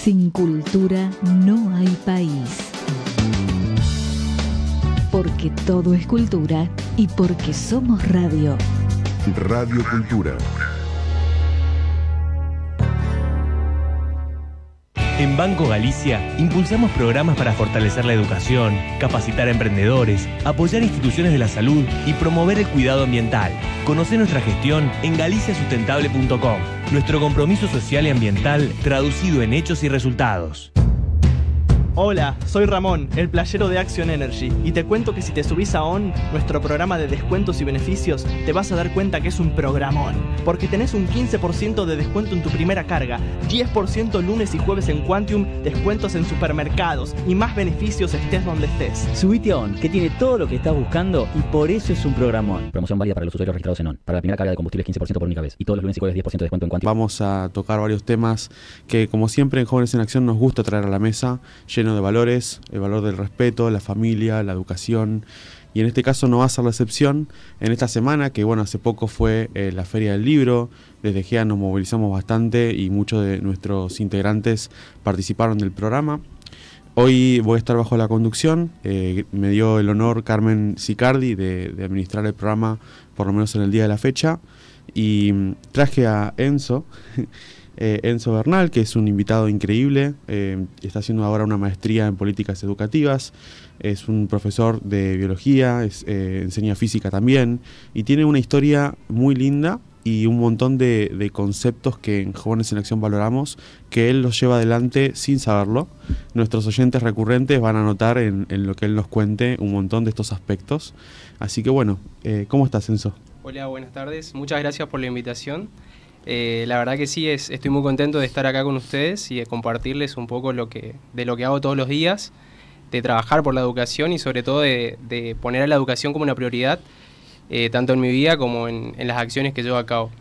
Sin cultura no hay país. Porque todo es cultura y porque somos radio. Radio Cultura. En Banco Galicia impulsamos programas para fortalecer la educación, capacitar a emprendedores, apoyar instituciones de la salud y promover el cuidado ambiental. Conoce nuestra gestión en galiciasustentable.com. Nuestro compromiso social y ambiental traducido en hechos y resultados. Hola, soy Ramón, el playero de Action Energy, y te cuento que si te subís a ON, nuestro programa de descuentos y beneficios, te vas a dar cuenta que es un programón, porque tenés un 15% de descuento en tu primera carga, 10% lunes y jueves en Quantium, descuentos en supermercados y más beneficios estés donde estés. Subite a ON, que tiene todo lo que estás buscando y por eso es un programón. Promoción válida para los usuarios registrados en ON. Para la primera carga de combustible 15% por única vez. Y todos los lunes y jueves 10% de descuento en Quantium. Vamos a tocar varios temas que, como siempre en Jóvenes en Acción, nos gusta traer a la mesa, lleno de valores, el valor del respeto, la familia, la educación, y en este caso no va a ser la excepción. En esta semana, que bueno, hace poco fue la Feria del Libro, desde GEA nos movilizamos bastante y muchos de nuestros integrantes participaron del programa. Hoy voy a estar bajo la conducción, me dio el honor Carmen Sicardi de administrar el programa, por lo menos en el día de la fecha, y traje a Enzo, Enzo Bernal, que es un invitado increíble, está haciendo ahora una maestría en políticas educativas, es un profesor de biología, enseña física también, y tiene una historia muy linda y un montón de conceptos que en Jóvenes en Acción valoramos, que él los lleva adelante sin saberlo. Nuestros oyentes recurrentes van a notar en lo que él nos cuente un montón de estos aspectos. Así que bueno, ¿cómo estás, Enzo? Hola, buenas tardes, muchas gracias por la invitación. La verdad que sí, estoy muy contento de estar acá con ustedes y de compartirles un poco de lo que hago todos los días, de trabajar por la educación y sobre todo de poner a la educación como una prioridad, tanto en mi vida como en las acciones que llevo a cabo.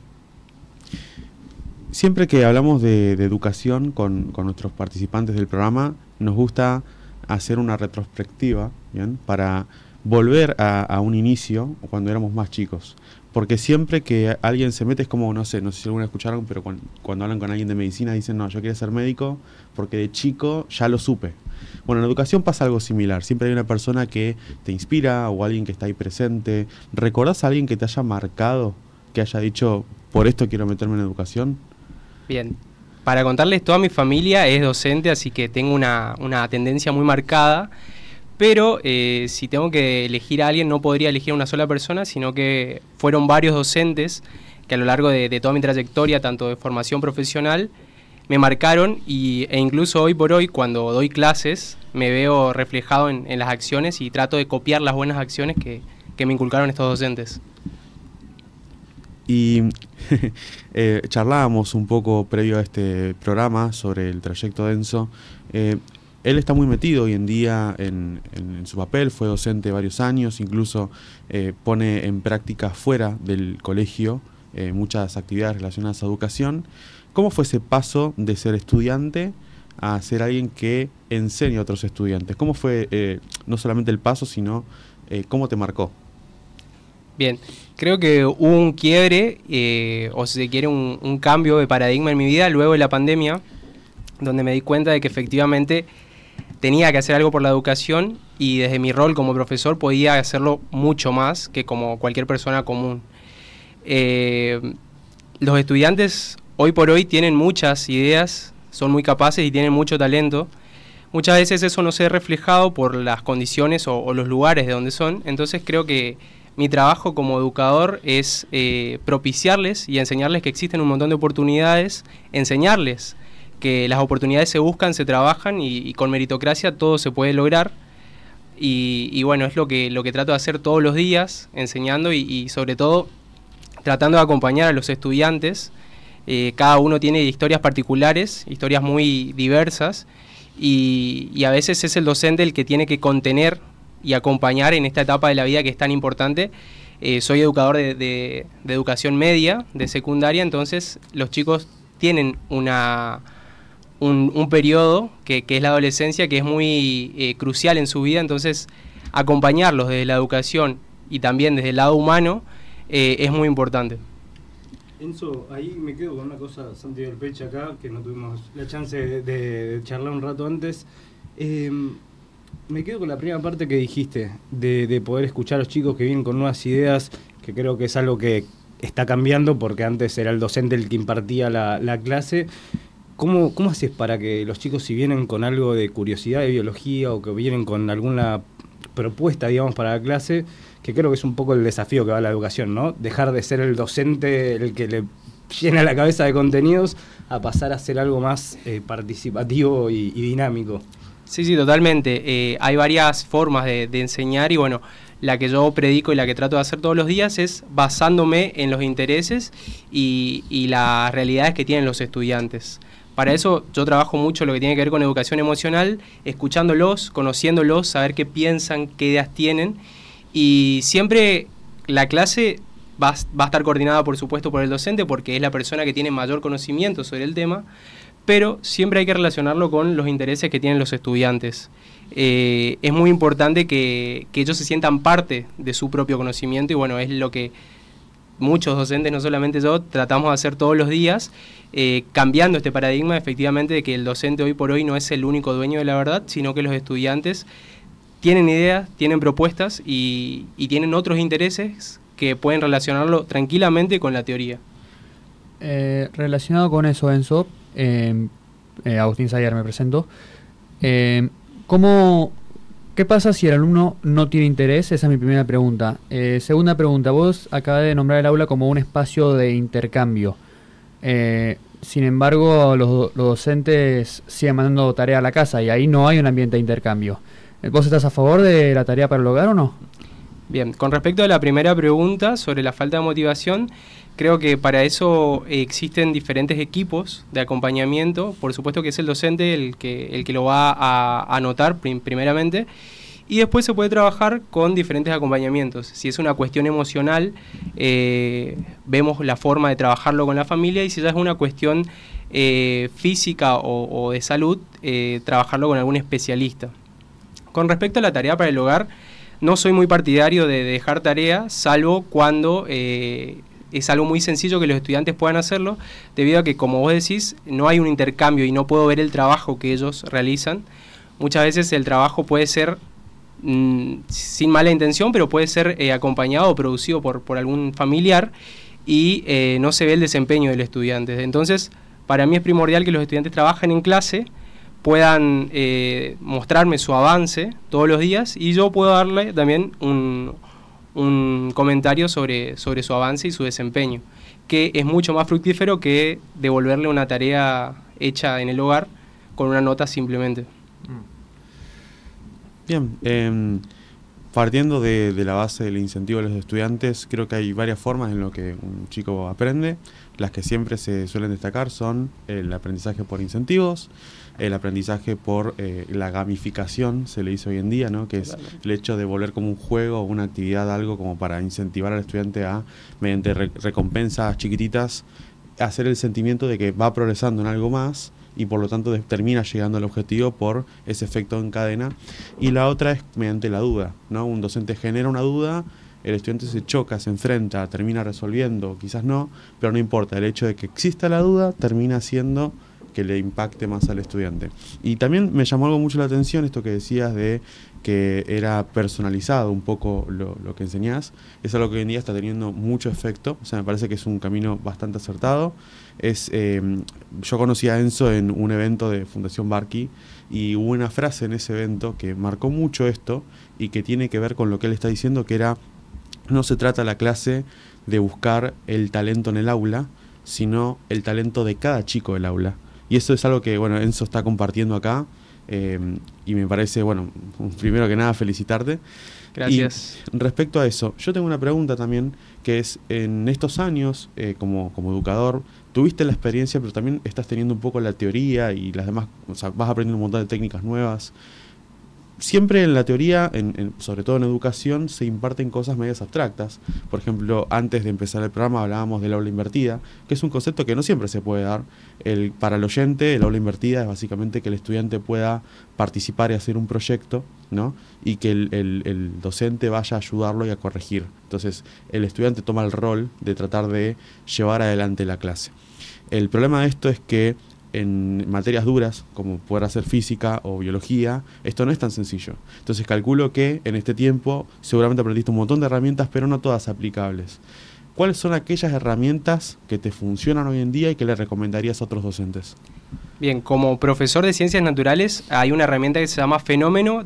Siempre que hablamos de educación con nuestros participantes del programa, nos gusta hacer una retrospectiva, ¿bien?, para volver a un inicio cuando éramos más chicos. Porque siempre que alguien se mete es como, no sé si alguna escucharon, pero cuando hablan con alguien de medicina dicen, no, yo quiero ser médico porque de chico ya lo supe. Bueno, en educación pasa algo similar. Siempre hay una persona que te inspira o alguien que está ahí presente. ¿Recordás a alguien que te haya marcado, que haya dicho, por esto quiero meterme en educación? Bien, para contarles, toda mi familia es docente, así que tengo una tendencia muy marcada. Pero si tengo que elegir a alguien, no podría elegir a una sola persona, sino que fueron varios docentes que a lo largo de toda mi trayectoria, tanto de formación profesional, me marcaron e incluso hoy por hoy, cuando doy clases, me veo reflejado en las acciones y trato de copiar las buenas acciones que me inculcaron estos docentes. Y charlábamos un poco previo a este programa sobre el trayecto de Enzo. Él está muy metido hoy en día en su papel, fue docente varios años, incluso pone en práctica fuera del colegio muchas actividades relacionadas a educación. ¿Cómo fue ese paso de ser estudiante a ser alguien que enseña a otros estudiantes? ¿Cómo fue no solamente el paso, sino cómo te marcó? Bien, creo que hubo un quiebre, o si se quiere un cambio de paradigma en mi vida luego de la pandemia, donde me di cuenta de que efectivamente tenía que hacer algo por la educación y desde mi rol como profesor podía hacerlo mucho más que como cualquier persona común. Los estudiantes hoy por hoy tienen muchas ideas, son muy capaces y tienen mucho talento. Muchas veces eso no se ve reflejado por las condiciones o los lugares de donde son, entonces creo que mi trabajo como educador es propiciarles y enseñarles que existen un montón de oportunidades, enseñarles que las oportunidades se buscan, se trabajan y con meritocracia todo se puede lograr. Y bueno, es lo que trato de hacer todos los días, enseñando y sobre todo tratando de acompañar a los estudiantes. Cada uno tiene historias particulares, historias muy diversas, y a veces es el docente el que tiene que contener y acompañar en esta etapa de la vida que es tan importante. Soy educador de educación media, de secundaria, entonces los chicos tienen un periodo que es la adolescencia, que es muy crucial en su vida, entonces acompañarlos desde la educación y también desde el lado humano es muy importante. Enzo, ahí me quedo con una cosa, Santi del Peche acá, que no tuvimos la chance de charlar un rato antes. Me quedo con la primera parte que dijiste, de poder escuchar a los chicos que vienen con nuevas ideas, que creo que es algo que está cambiando, porque antes era el docente el que impartía la clase. ¿Cómo haces para que los chicos, si vienen con algo de curiosidad de biología o que vienen con alguna propuesta, digamos, para la clase, que creo que es un poco el desafío que va a la educación, ¿no? Dejar de ser el docente el que le llena la cabeza de contenidos a pasar a ser algo más participativo y dinámico. Sí, totalmente. Hay varias formas de enseñar y bueno, la que yo predico y la que trato de hacer todos los días es basándome en los intereses y las realidades que tienen los estudiantes. Para eso yo trabajo mucho lo que tiene que ver con educación emocional, escuchándolos, conociéndolos, saber qué piensan, qué ideas tienen. Y siempre la clase va a estar coordinada, por supuesto, por el docente, porque es la persona que tiene mayor conocimiento sobre el tema, pero siempre hay que relacionarlo con los intereses que tienen los estudiantes. Es muy importante que ellos se sientan parte de su propio conocimiento y bueno, es lo que muchos docentes, no solamente yo, tratamos de hacer todos los días, cambiando este paradigma efectivamente de que el docente hoy por hoy no es el único dueño de la verdad, sino que los estudiantes tienen ideas, tienen propuestas y tienen otros intereses que pueden relacionarlo tranquilamente con la teoría. Relacionado con eso, Enzo, Agustín Sayar me presento. ¿Qué pasa si el alumno no tiene interés? Esa es mi primera pregunta. Segunda pregunta, vos acabas de nombrar el aula como un espacio de intercambio. Sin embargo, los docentes siguen mandando tarea a la casa y ahí no hay un ambiente de intercambio. ¿Vos estás a favor de la tarea para el hogar o no? Bien, con respecto a la primera pregunta sobre la falta de motivación, creo que para eso existen diferentes equipos de acompañamiento. Por supuesto que es el docente el que lo va a anotar primeramente, y después se puede trabajar con diferentes acompañamientos. Si es una cuestión emocional, vemos la forma de trabajarlo con la familia, y si ya es una cuestión física o de salud, trabajarlo con algún especialista. Con respecto a la tarea para el hogar, no soy muy partidario de dejar tarea, salvo cuando es algo muy sencillo que los estudiantes puedan hacerlo, debido a que, como vos decís, no hay un intercambio y no puedo ver el trabajo que ellos realizan. Muchas veces el trabajo puede ser sin mala intención, pero puede ser acompañado o producido por algún familiar y no se ve el desempeño del estudiante. Entonces, para mí es primordial que los estudiantes trabajen en clase, puedan mostrarme su avance todos los días y yo puedo darle también un comentario sobre su avance y su desempeño, que es mucho más fructífero que devolverle una tarea hecha en el hogar con una nota simplemente. Bien, partiendo de la base del incentivo a los estudiantes, creo que hay varias formas en lo que un chico aprende. Las que siempre se suelen destacar son el aprendizaje por incentivos, el aprendizaje por la gamificación, se le dice hoy en día, ¿no? Que es el hecho de volver como un juego o una actividad, algo como para incentivar al estudiante a, mediante recompensas chiquititas, hacer el sentimiento de que va progresando en algo más y por lo tanto termina llegando al objetivo por ese efecto en cadena. Y la otra es mediante la duda, ¿no? Un docente genera una duda, el estudiante se choca, se enfrenta, termina resolviendo, quizás no, pero no importa, el hecho de que exista la duda termina haciendo que le impacte más al estudiante. Y también me llamó algo mucho la atención esto que decías de que era personalizado un poco lo que enseñás. Es algo que hoy en día está teniendo mucho efecto, o sea, me parece que es un camino bastante acertado. Yo conocí a Enzo en un evento de Fundación Barqui y hubo una frase en ese evento que marcó mucho esto y que tiene que ver con lo que él está diciendo, que era: no se trata la clase de buscar el talento en el aula, sino el talento de cada chico del aula. Y eso es algo que, bueno, Enzo está compartiendo acá, y me parece, bueno, primero que nada felicitarte. Gracias. Y respecto a eso, yo tengo una pregunta también, que es, en estos años, como educador, tuviste la experiencia, pero también estás teniendo un poco la teoría y las demás, o sea, vas aprendiendo un montón de técnicas nuevas. Siempre en la teoría, sobre todo en educación, se imparten cosas medias abstractas. Por ejemplo, antes de empezar el programa hablábamos del aula invertida, que es un concepto que no siempre se puede dar. Para el oyente, el aula invertida es básicamente que el estudiante pueda participar y hacer un proyecto ¿no? Y que el docente vaya a ayudarlo y a corregir. Entonces, el estudiante toma el rol de tratar de llevar adelante la clase. El problema de esto es que en materias duras, como poder hacer física o biología, esto no es tan sencillo. Entonces, calculo que en este tiempo seguramente aprendiste un montón de herramientas, pero no todas aplicables. ¿Cuáles son aquellas herramientas que te funcionan hoy en día y que le recomendarías a otros docentes? Bien, como profesor de Ciencias Naturales hay una herramienta que se llama Fenómeno,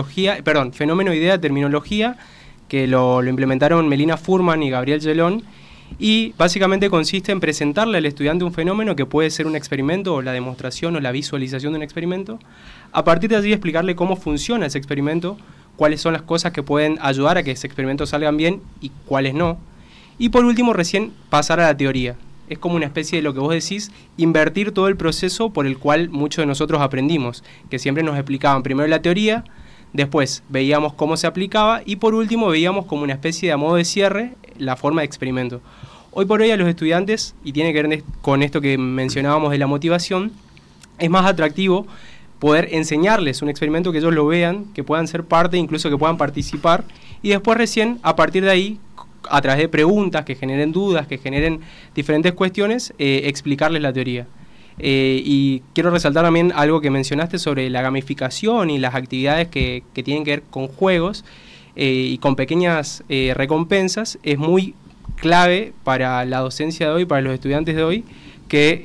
Idea, Terminología, que lo implementaron Melina Furman y Gabriel Gelón, y básicamente consiste en presentarle al estudiante un fenómeno que puede ser un experimento o la demostración o la visualización de un experimento. A partir de allí explicarle cómo funciona ese experimento, cuáles son las cosas que pueden ayudar a que ese experimento salgan bien y cuáles no. Y por último, recién pasar a la teoría. Es como una especie de lo que vos decís, invertir todo el proceso por el cual muchos de nosotros aprendimos, que siempre nos explicaban primero la teoría, después veíamos cómo se aplicaba y por último veíamos como una especie de a modo de cierre la forma de experimento. Hoy por hoy a los estudiantes, y tiene que ver con esto que mencionábamos de la motivación, es más atractivo poder enseñarles un experimento que ellos lo vean, que puedan ser parte, incluso que puedan participar, y después recién, a partir de ahí, a través de preguntas que generen dudas, que generen diferentes cuestiones, explicarles la teoría. Y quiero resaltar también algo que mencionaste sobre la gamificación y las actividades que tienen que ver con juegos y con pequeñas recompensas. Es muy clave para la docencia de hoy, para los estudiantes de hoy, que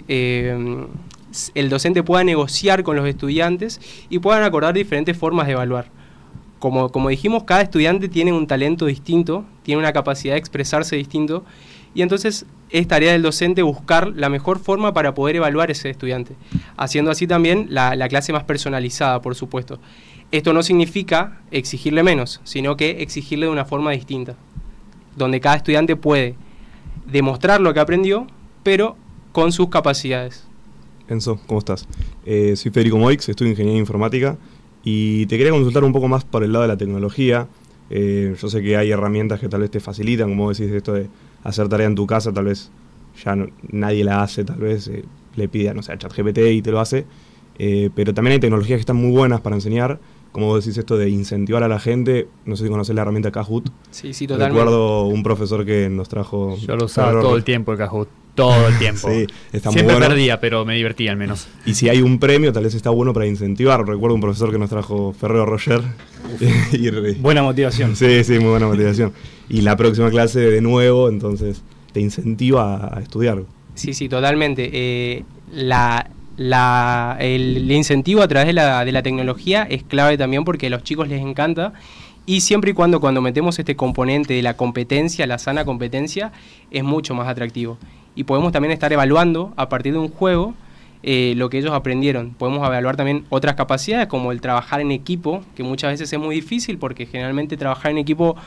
el docente pueda negociar con los estudiantes y puedan acordar diferentes formas de evaluar. Como dijimos, cada estudiante tiene un talento distinto, tiene una capacidad de expresarse distinto, y entonces es tarea del docente buscar la mejor forma para poder evaluar ese estudiante, haciendo así también la clase más personalizada, por supuesto. Esto no significa exigirle menos, sino que exigirle de una forma distinta, donde cada estudiante puede demostrar lo que aprendió, pero con sus capacidades. Enzo, ¿cómo estás? Soy Federico Moix, estudio Ingeniería Informática, y te quería consultar un poco más por el lado de la tecnología. Yo sé que hay herramientas que tal vez te facilitan, como decís, esto de hacer tarea en tu casa, tal vez ya nadie la hace, tal vez le pide, no sé, a ChatGPT y te lo hace, pero también hay tecnologías que están muy buenas para enseñar, como vos decís, esto de incentivar a la gente. No sé si conocés la herramienta Kahoot. Sí, totalmente. Recuerdo un profesor que nos trajo... Yo lo usaba todo el tiempo el Kahoot. Todo el tiempo. Sí, está siempre muy bueno. Perdía, pero me divertía al menos. Y si hay un premio, tal vez está bueno para incentivar. Recuerdo un profesor que nos trajo Ferrero Rocher. Buena motivación. Sí, muy buena motivación. Y la próxima clase de nuevo, entonces te incentiva a estudiar. Sí, totalmente. El incentivo a través de la tecnología es clave también porque a los chicos les encanta. Y siempre y cuando metemos este componente de la competencia, la sana competencia, es mucho más atractivo. Y podemos también estar evaluando a partir de un juego lo que ellos aprendieron. Podemos evaluar también otras capacidades como el trabajar en equipo, que muchas veces es muy difícil porque generalmente trabajar en equipo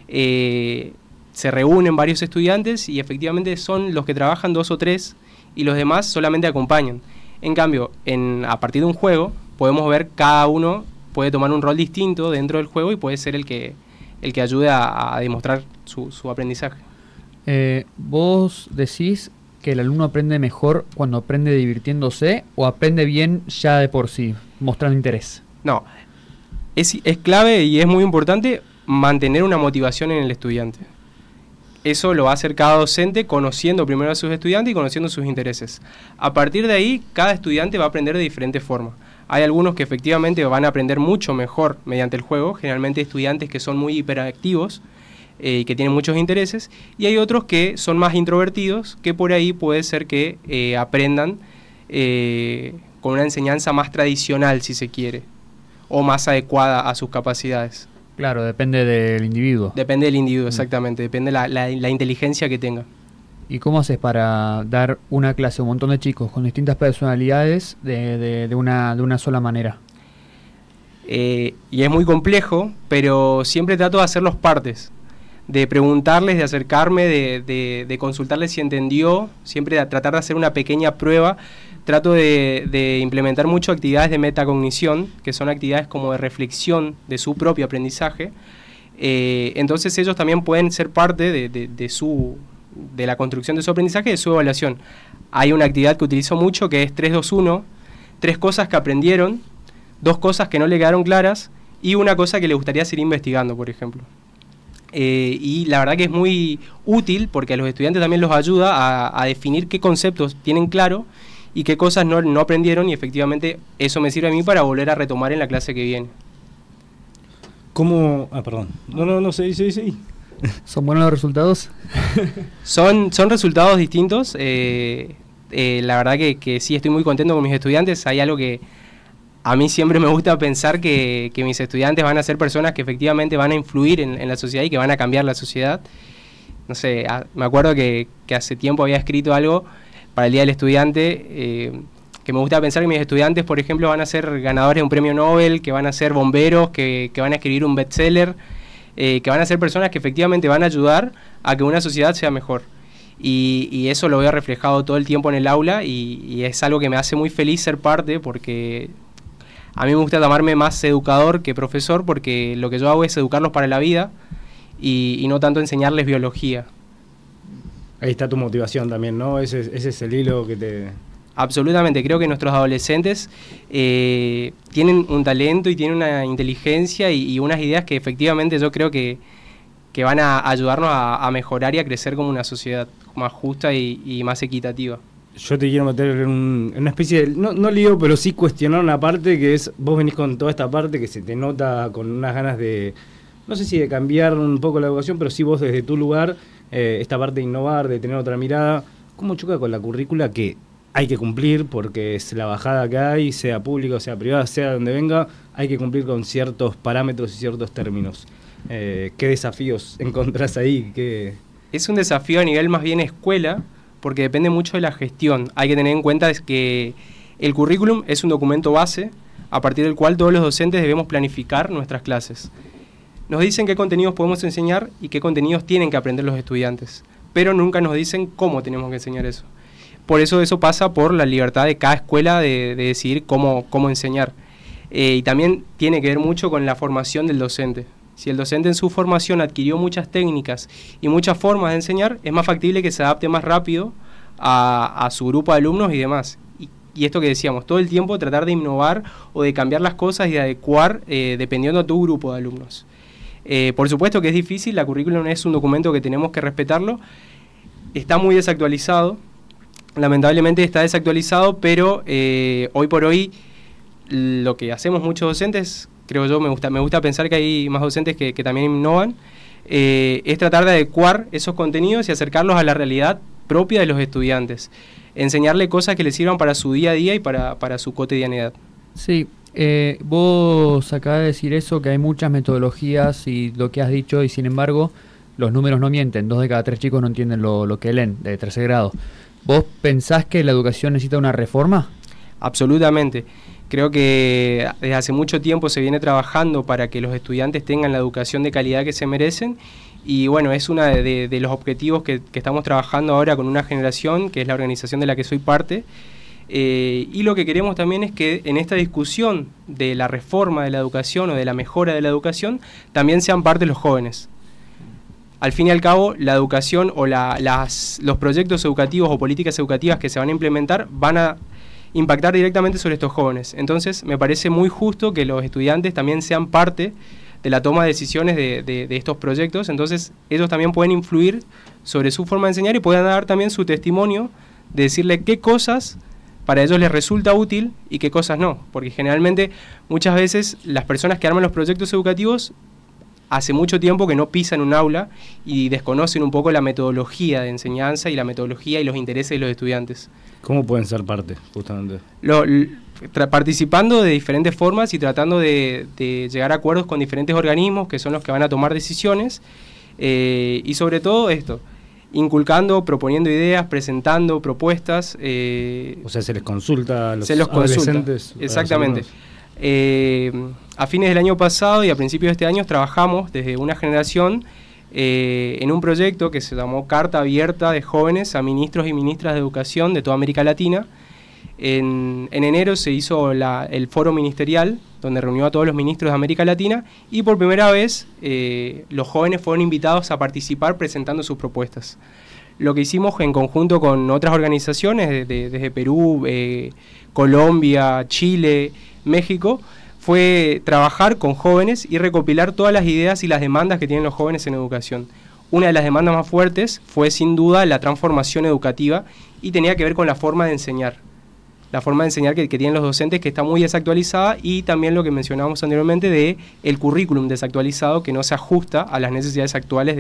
se reúnen varios estudiantes y efectivamente son los que trabajan 2 o 3 y los demás solamente acompañan. En cambio, a partir de un juego podemos ver cada uno puede tomar un rol distinto dentro del juego y puede ser el que ayude a demostrar su aprendizaje. ¿Vos decís que el alumno aprende mejor cuando aprende divirtiéndose o aprende bien ya de por sí, mostrando interés? No, es clave y es muy importante mantener una motivación en el estudiante. Eso lo va a hacer cada docente conociendo primero a sus estudiantes y conociendo sus intereses. A partir de ahí, cada estudiante va a aprender de diferentes formas. Hay algunos que efectivamente van a aprender mucho mejor mediante el juego, generalmente estudiantes que son muy hiperactivos y que tienen muchos intereses, y hay otros que son más introvertidos, que por ahí puede ser que aprendan con una enseñanza más tradicional, si se quiere, o más adecuada a sus capacidades. Claro, depende del individuo. Depende del individuo, exactamente, depende de la inteligencia que tenga. ¿Y cómo haces para dar una clase a un montón de chicos con distintas personalidades de una sola manera? Y es muy complejo, pero siempre trato de hacerlos partes, de preguntarles, de acercarme, de consultarles si entendió, siempre tratar de hacer una pequeña prueba. Trato de implementar mucho actividades de metacognición, que son actividades como de reflexión de su propio aprendizaje. Entonces ellos también pueden ser parte de la construcción de su aprendizaje y de su evaluación. Hay una actividad que utilizo mucho que es 3-2-1, 3 cosas que aprendieron, 2 cosas que no le quedaron claras y una cosa que le gustaría seguir investigando, por ejemplo. Y la verdad que es muy útil porque a los estudiantes también los ayuda a definir qué conceptos tienen claro y qué cosas no aprendieron, y efectivamente eso me sirve a mí para volver a retomar en la clase que viene. ¿Cómo? Perdón. No, sí. ¿Son buenos los resultados? Son resultados distintos. La verdad que sí, estoy muy contento con mis estudiantes. Hay algo que a mí siempre me gusta pensar, que mis estudiantes van a ser personas que efectivamente van a influir en la sociedad y que van a cambiar la sociedad. No sé, me acuerdo que hace tiempo había escrito algo para el Día del Estudiante, que me gusta pensar que mis estudiantes, por ejemplo, van a ser ganadores de un premio Nobel, que van a ser bomberos, que van a escribir un bestseller, que van a ser personas que efectivamente van a ayudar a que una sociedad sea mejor. Y eso lo veo reflejado todo el tiempo en el aula, y es algo que me hace muy feliz ser parte, porque a mí me gusta llamarme más educador que profesor, porque lo que yo hago es educarlos para la vida y no tanto enseñarles biología. Ahí está tu motivación también, ¿no? Ese es el hilo que te... Absolutamente, creo que nuestros adolescentes tienen un talento y tienen una inteligencia y unas ideas que efectivamente yo creo que van a ayudarnos a mejorar y a crecer como una sociedad más justa y más equitativa. Yo te quiero meter en una especie de, no lío, pero sí cuestionar una parte que es, vos venís con toda esta parte que se te nota con unas ganas de, no sé si de cambiar un poco la educación, pero sí vos desde tu lugar, esta parte de innovar, de tener otra mirada. ¿Cómo choca con la currícula que hay que cumplir, porque es la bajada que hay, sea pública o sea privada, sea donde venga, hay que cumplir con ciertos parámetros y ciertos términos? ¿Qué desafíos encontrás ahí? Es un desafío a nivel más bien escuela, porque depende mucho de la gestión. Hay que tener en cuenta que el currículum es un documento base a partir del cual todos los docentes debemos planificar nuestras clases. Nos dicen qué contenidos podemos enseñar y qué contenidos tienen que aprender los estudiantes, pero nunca nos dicen cómo tenemos que enseñar eso. Por eso pasa por la libertad de cada escuela de decidir cómo enseñar. Y también tiene que ver mucho con la formación del docente. Si el docente en su formación adquirió muchas técnicas y muchas formas de enseñar, es más factible que se adapte más rápido a su grupo de alumnos y demás. Y esto que decíamos, todo el tiempo tratar de innovar o de cambiar las cosas y de adecuar dependiendo de tu grupo de alumnos. Por supuesto que es difícil, la currículum es un documento que tenemos que respetarlo. Está muy desactualizado, lamentablemente está desactualizado, pero hoy por hoy lo que hacemos muchos docentes, creo yo, me gusta pensar que hay más docentes que también innovan, es tratar de adecuar esos contenidos y acercarlos a la realidad propia de los estudiantes. Enseñarle cosas que les sirvan para su día a día y para su cotidianidad. Sí, vos acabas de decir eso, que hay muchas metodologías y lo que has dicho, y sin embargo los números no mienten. 2 de cada 3 chicos no entienden lo que leen de tercer grado. ¿Vos pensás que la educación necesita una reforma? Absolutamente. Creo que desde hace mucho tiempo se viene trabajando para que los estudiantes tengan la educación de calidad que se merecen, y bueno, es uno de los objetivos que estamos trabajando ahora con una generación, que es la organización de la que soy parte, y lo que queremos también es que en esta discusión de la reforma de la educación o de la mejora de la educación, también sean parte los jóvenes. Al fin y al cabo, la educación o los proyectos educativos o políticas educativas que se van a implementar van a impactar directamente sobre estos jóvenes. Entonces, me parece muy justo que los estudiantes también sean parte de la toma de decisiones de estos proyectos. Entonces, ellos también pueden influir sobre su forma de enseñar y pueden dar también su testimonio de decirle qué cosas para ellos les resulta útil y qué cosas no. Porque generalmente, muchas veces, las personas que arman los proyectos educativos hace mucho tiempo que no pisan un aula y desconocen un poco la metodología de enseñanza y la metodología y los intereses de los estudiantes. ¿Cómo pueden ser parte, justamente? Participando de diferentes formas y tratando de llegar a acuerdos con diferentes organismos que son los que van a tomar decisiones, y sobre todo esto, inculcando, proponiendo ideas, presentando propuestas. O sea, se les consulta a los adolescentes. Exactamente. A fines del año pasado y a principios de este año trabajamos desde una generación en un proyecto que se llamó Carta Abierta de Jóvenes a Ministros y Ministras de Educación de toda América Latina. En enero se hizo el foro ministerial, donde reunió a todos los ministros de América Latina, y por primera vez los jóvenes fueron invitados a participar presentando sus propuestas. Lo que hicimos en conjunto con otras organizaciones desde Perú, Colombia, Chile, México, fue trabajar con jóvenes y recopilar todas las ideas y las demandas que tienen los jóvenes en educación. Una de las demandas más fuertes fue sin duda la transformación educativa y tenía que ver con la forma de enseñar. La forma de enseñar que tienen los docentes, que está muy desactualizada, y también lo que mencionábamos anteriormente de el currículum desactualizado, que no se ajusta a las necesidades actuales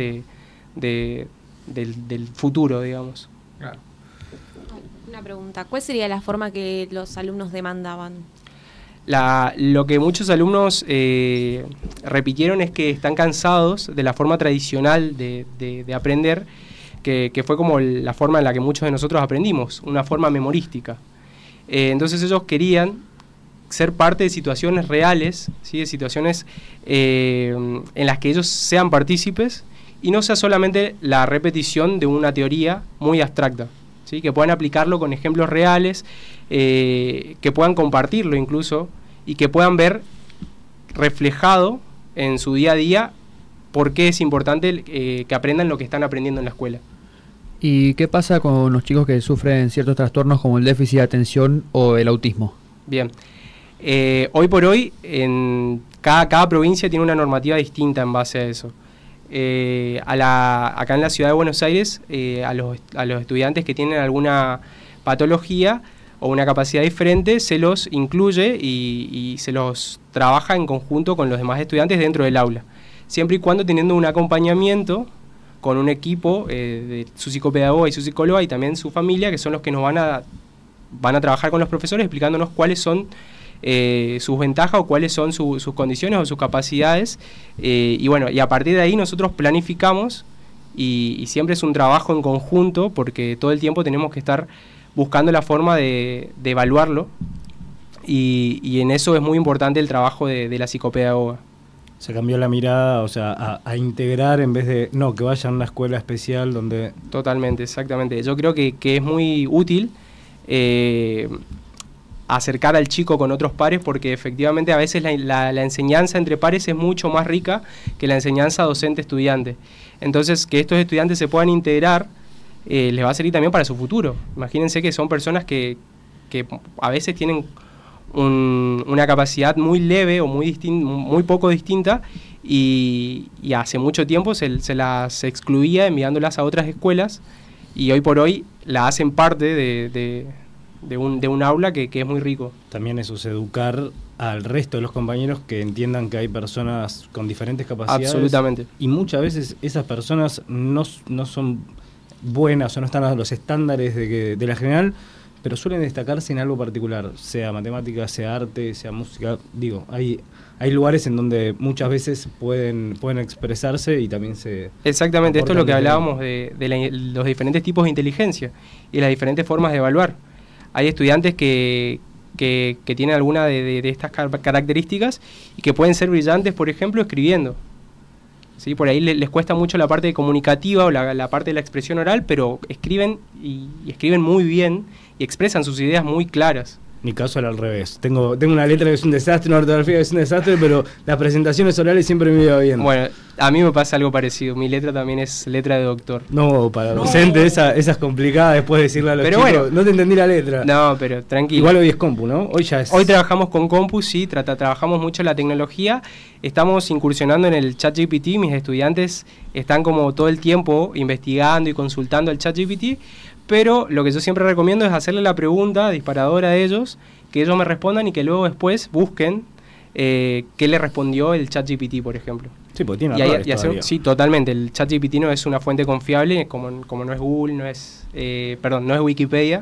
del futuro, digamos. Claro. Una pregunta, ¿cuál sería la forma que los alumnos demandaban? Lo que muchos alumnos repitieron es que están cansados de la forma tradicional de aprender, que fue como la forma en la que muchos de nosotros aprendimos, una forma memorística. Entonces ellos querían ser parte de situaciones reales, ¿sí? De situaciones en las que ellos sean partícipes y no sea solamente la repetición de una teoría muy abstracta, ¿sí? Que puedan aplicarlo con ejemplos reales, que puedan compartirlo incluso, y que puedan ver reflejado en su día a día por qué es importante que aprendan lo que están aprendiendo en la escuela. ¿Y qué pasa con los chicos que sufren ciertos trastornos como el déficit de atención o el autismo? Bien, hoy por hoy en cada provincia tiene una normativa distinta en base a eso. Acá en la ciudad de Buenos Aires, a los estudiantes que tienen alguna patología o una capacidad diferente, se los incluye y se los trabaja en conjunto con los demás estudiantes dentro del aula, siempre y cuando teniendo un acompañamiento con un equipo de su psicopedagoga y su psicóloga y también su familia, que son los que nos van a trabajar con los profesores explicándonos cuáles son sus ventajas o cuáles son sus condiciones o sus capacidades, y bueno, y a partir de ahí nosotros planificamos y siempre es un trabajo en conjunto porque todo el tiempo tenemos que estar buscando la forma de evaluarlo y en eso es muy importante el trabajo de la psicopedagoga. Se cambió la mirada, o sea, a integrar en vez de, no, que vayan a una escuela especial donde... Totalmente, exactamente. Yo creo que es muy útil acercar al chico con otros pares porque efectivamente a veces la enseñanza entre pares es mucho más rica que la enseñanza docente-estudiante. Entonces, que estos estudiantes se puedan integrar les va a servir también para su futuro. Imagínense que son personas que a veces tienen una capacidad muy leve o muy poco distinta y hace mucho tiempo se las excluía enviándolas a otras escuelas y hoy por hoy la hacen parte de un aula que es muy rico. También eso es educar al resto de los compañeros que entiendan que hay personas con diferentes capacidades. Absolutamente. Y muchas veces esas personas no son buenas o no están a los estándares de la general, pero suelen destacarse en algo particular, sea matemática, sea arte, sea música. Digo, hay lugares en donde muchas veces pueden expresarse y también se... Exactamente, esto es lo que hablábamos de los diferentes tipos de inteligencia y las diferentes formas de evaluar. Hay estudiantes que tienen alguna de estas características y que pueden ser brillantes, por ejemplo, escribiendo. ¿Sí? Por ahí les cuesta mucho la parte comunicativa o la parte de la expresión oral, pero escriben y escriben muy bien y expresan sus ideas muy claras. Mi caso era al revés. Tengo una letra que es un desastre, una ortografía que es un desastre, pero las presentaciones orales siempre me iba bien. Bueno, a mí me pasa algo parecido. Mi letra también es letra de doctor. No, para docente esa es complicada después de decirle a los chicos, bueno, no te entendí la letra. No, pero tranquilo. Igual hoy es compu, ¿no? Hoy trabajamos con compu, sí, trabajamos mucho la tecnología. Estamos incursionando en el ChatGPT. Mis estudiantes están como todo el tiempo investigando y consultando el ChatGPT. Pero lo que yo siempre recomiendo es hacerle la pregunta disparadora a ellos, que ellos me respondan y que luego después busquen qué le respondió el ChatGPT, por ejemplo. Sí, porque tiene errores sí, totalmente. El ChatGPT no es una fuente confiable, como no es Google, no es Wikipedia,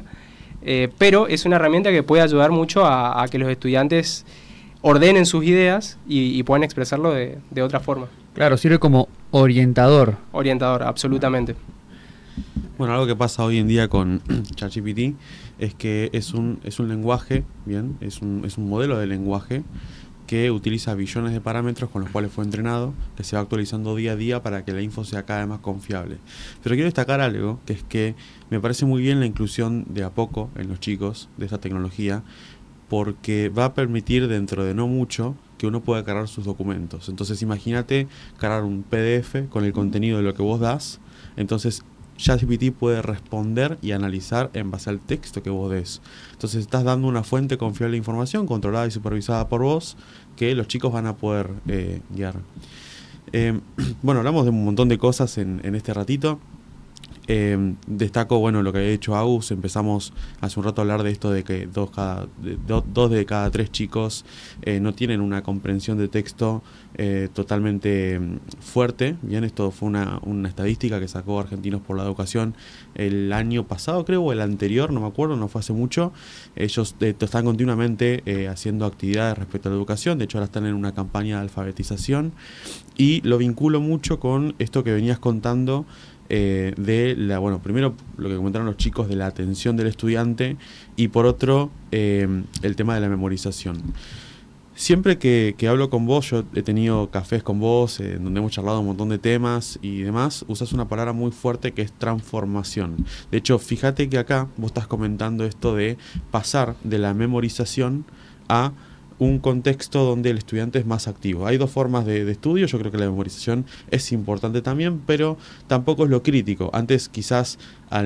pero es una herramienta que puede ayudar mucho a que los estudiantes ordenen sus ideas y puedan expresarlo de otra forma. Claro, sirve como orientador. Orientador, absolutamente. Bueno, algo que pasa hoy en día con ChatGPT es que es un lenguaje, bien, es un modelo de lenguaje que utiliza billones de parámetros con los cuales fue entrenado, que se va actualizando día a día para que la info sea cada vez más confiable. Pero quiero destacar algo, que es que me parece muy bien la inclusión de a poco en los chicos de esta tecnología, porque va a permitir dentro de no mucho que uno pueda cargar sus documentos. Entonces imagínate cargar un PDF con el contenido de lo que vos das. Entonces ChatGPT puede responder y analizar en base al texto que vos des. Entonces estás dando una fuente confiable de información, controlada y supervisada por vos, que los chicos van a poder guiar. Bueno, hablamos de un montón de cosas en este ratito. Destaco, bueno, lo que había hecho Agus. Empezamos hace un rato a hablar de esto de que dos de cada tres chicos no tienen una comprensión de texto totalmente fuerte. Bien, esto fue una estadística que sacó Argentinos por la Educación el año pasado, creo, o el anterior, no me acuerdo, no fue hace mucho. Ellos están continuamente haciendo actividades respecto a la educación. De hecho, ahora están en una campaña de alfabetización, y lo vinculo mucho con esto que venías contando. Bueno, primero lo que comentaron los chicos de la atención del estudiante, y por otro el tema de la memorización. Siempre que hablo con vos, yo he tenido cafés con vos donde hemos charlado un montón de temas y demás, usas una palabra muy fuerte que es transformación. De hecho, fíjate que acá vos estás comentando esto de pasar de la memorización a un contexto donde el estudiante es más activo. Hay dos formas de estudio. Yo creo que la memorización es importante también, pero tampoco es lo crítico. Antes quizás,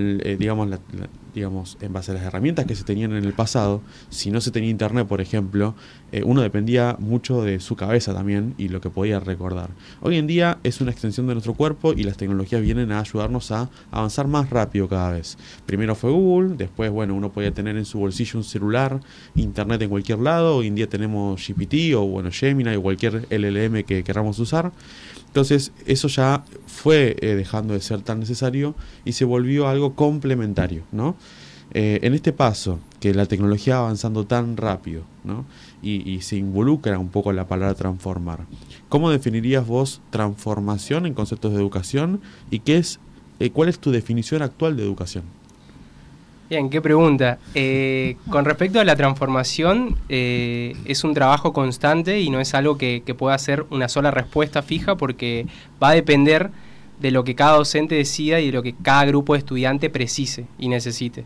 digamos, en base a las herramientas que se tenían en el pasado, si no se tenía internet, por ejemplo, uno dependía mucho de su cabeza también y lo que podía recordar. Hoy en día es una extensión de nuestro cuerpo, y las tecnologías vienen a ayudarnos a avanzar más rápido cada vez. Primero fue Google, después, bueno, uno podía tener en su bolsillo un celular, internet en cualquier lado. Hoy en día tenemos GPT o, bueno, Gemini o cualquier LLM que queramos usar. Entonces eso ya fue dejando de ser tan necesario y se volvió algo complementario, ¿no? En este paso, que la tecnología va avanzando tan rápido, ¿no? Y se involucra un poco la palabra transformar. ¿Cómo definirías vos transformación en conceptos de educación? ¿Y cuál es tu definición actual de educación? Bien, qué pregunta. Con respecto a la transformación, es un trabajo constante y no es algo que pueda ser una sola respuesta fija, porque va a depender de lo que cada docente decida y de lo que cada grupo de estudiante precise y necesite.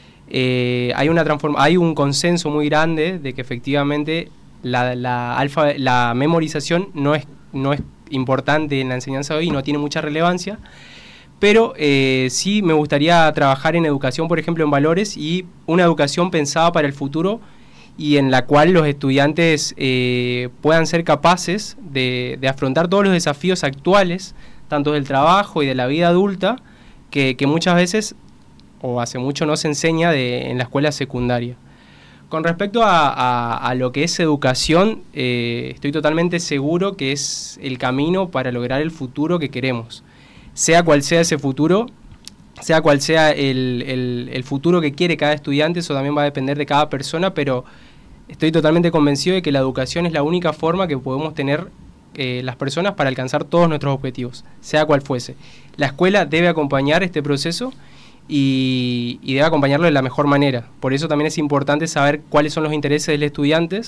Hay un consenso muy grande de que efectivamente la memorización no es importante en la enseñanza de hoy y no tiene mucha relevancia. Pero sí me gustaría trabajar en educación, por ejemplo, en valores, y una educación pensada para el futuro y en la cual los estudiantes puedan ser capaces de afrontar todos los desafíos actuales, tanto del trabajo y de la vida adulta, que muchas veces, o hace mucho, no se enseña en la escuela secundaria. Con respecto a lo que es educación, estoy totalmente seguro que es el camino para lograr el futuro que queremos. Sea cual sea ese futuro, sea cual sea el futuro que quiere cada estudiante, eso también va a depender de cada persona, pero estoy totalmente convencido de que la educación es la única forma que podemos tener las personas para alcanzar todos nuestros objetivos, sea cual fuese. La escuela debe acompañar este proceso y debe acompañarlo de la mejor manera. Por eso también es importante saber cuáles son los intereses de los estudiantes,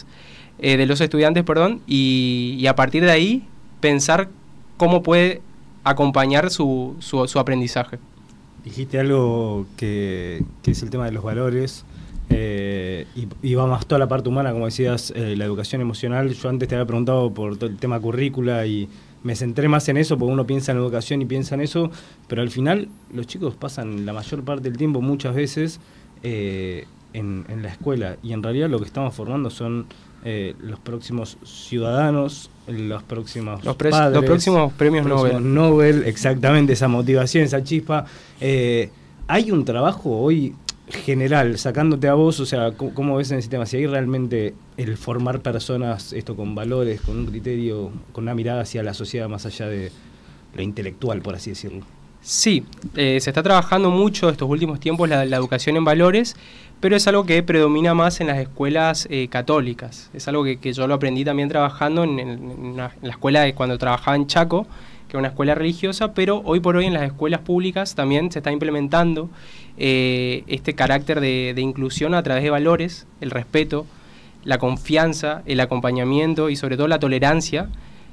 y a partir de ahí pensar cómo puede acompañar su aprendizaje. Dijiste algo que es el tema de los valores, y va más toda la parte humana, como decías, la educación emocional. Yo antes te había preguntado por todo el tema currícula y me centré más en eso, porque uno piensa en educación y piensa en eso, pero al final los chicos pasan la mayor parte del tiempo, muchas veces, en la escuela, y en realidad lo que estamos formando son los próximos ciudadanos, los próximos padres, los próximos premios Nobel, exactamente, esa motivación, esa chispa. Hay un trabajo hoy general, sacándote a vos, o sea, ¿cómo ves en el sistema? Si hay realmente el formar personas, esto con valores, con un criterio, con una mirada hacia la sociedad más allá de lo intelectual, por así decirlo. Sí, se está trabajando mucho estos últimos tiempos la educación en valores, pero es algo que predomina más en las escuelas católicas. Es algo que yo lo aprendí también trabajando en la escuela cuando trabajaba en Chaco, que es una escuela religiosa, pero hoy por hoy en las escuelas públicas también se está implementando este carácter de inclusión a través de valores, el respeto, la confianza, el acompañamiento y sobre todo la tolerancia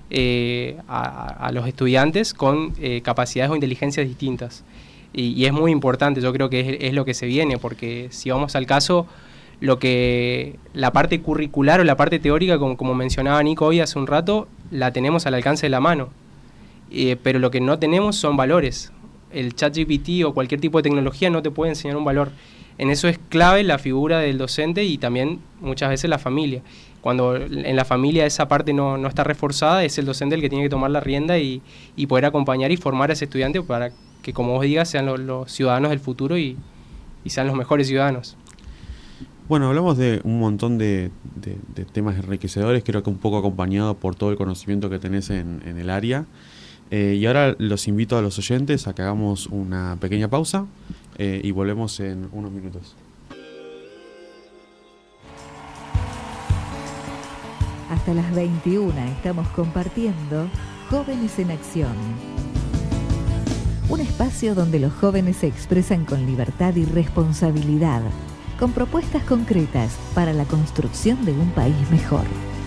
a los estudiantes con capacidades o inteligencias distintas. Y es muy importante, yo creo que es lo que se viene, porque si vamos al caso, la parte curricular o la parte teórica, como mencionaba Nico hoy hace un rato, la tenemos al alcance de la mano. Pero lo que no tenemos son valores. el ChatGPT o cualquier tipo de tecnología no te puede enseñar un valor. En eso es clave la figura del docente y también muchas veces la familia. Cuando en la familia esa parte no está reforzada, es el docente el que tiene que tomar la rienda y poder acompañar y formar a ese estudiante para que, como vos digas, sean los ciudadanos del futuro y sean los mejores ciudadanos. Bueno, hablamos de un montón de temas enriquecedores, creo que un poco acompañado por todo el conocimiento que tenés en el área. Y ahora los invito a los oyentes a que hagamos una pequeña pausa y volvemos en unos minutos. Hasta las 21 estamos compartiendo Jóvenes en Acción. Un espacio donde los jóvenes se expresan con libertad y responsabilidad, con propuestas concretas para la construcción de un país mejor.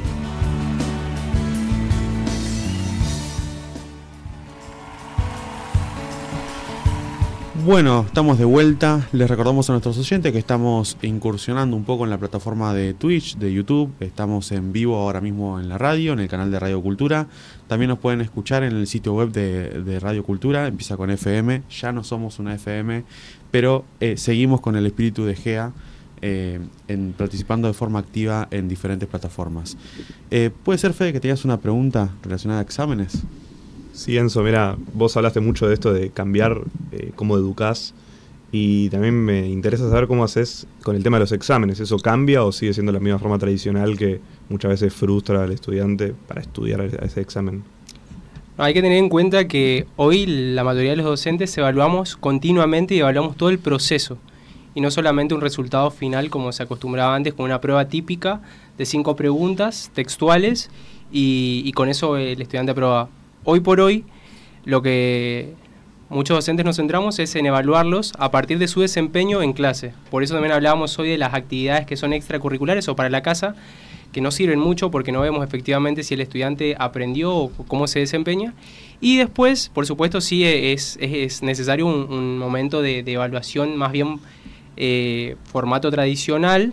Bueno, estamos de vuelta. Les recordamos a nuestros oyentes que estamos incursionando un poco en la plataforma de Twitch, de YouTube. Estamos en vivo ahora mismo en la radio, en el canal de Radio Cultura. También nos pueden escuchar en el sitio web de Radio Cultura. Empieza con FM. Ya no somos una FM, pero seguimos con el espíritu de GEA, participando de forma activa en diferentes plataformas. ¿Puede ser, Fede, que tenías una pregunta relacionada a exámenes? Sí, Enzo, mira, vos hablaste mucho de esto de cambiar cómo educás y también me interesa saber cómo haces con el tema de los exámenes. ¿Eso cambia o sigue siendo la misma forma tradicional que muchas veces frustra al estudiante para estudiar a ese examen? Hay que tener en cuenta que hoy la mayoría de los docentes evaluamos continuamente y evaluamos todo el proceso y no solamente un resultado final como se acostumbraba antes con una prueba típica de 5 preguntas textuales y con eso el estudiante aprobaba. Hoy por hoy, lo que muchos docentes nos centramos es en evaluarlos a partir de su desempeño en clase. Por eso también hablábamos hoy de las actividades que son extracurriculares o para la casa, que no sirven mucho porque no vemos efectivamente si el estudiante aprendió o cómo se desempeña. Y después, por supuesto, sí es necesario un momento de evaluación más bien formato tradicional,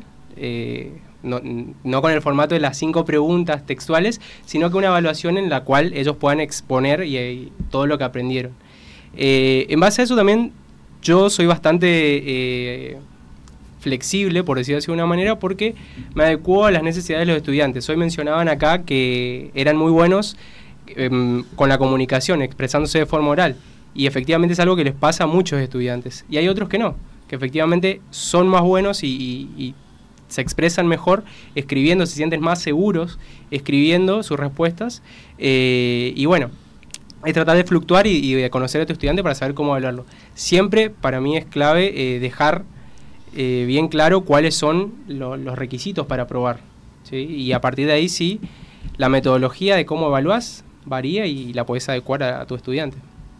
no con el formato de las 5 preguntas textuales, sino que una evaluación en la cual ellos puedan exponer y todo lo que aprendieron. En base a eso también yo soy bastante flexible, por decirlo de alguna manera, porque me adecuo a las necesidades de los estudiantes. Hoy mencionaban acá que eran muy buenos con la comunicación, expresándose de forma oral, y efectivamente es algo que les pasa a muchos estudiantes, y hay otros que no, que efectivamente son más buenos y se expresan mejor escribiendo, se sienten más seguros escribiendo sus respuestas, y bueno, es tratar de fluctuar y de conocer a tu estudiante para saber cómo hablarlo. Siempre para mí es clave dejar bien claro cuáles son los requisitos para aprobar, ¿sí? Y a partir de ahí sí, la metodología de cómo evaluás varía y la podés adecuar a tu estudiante.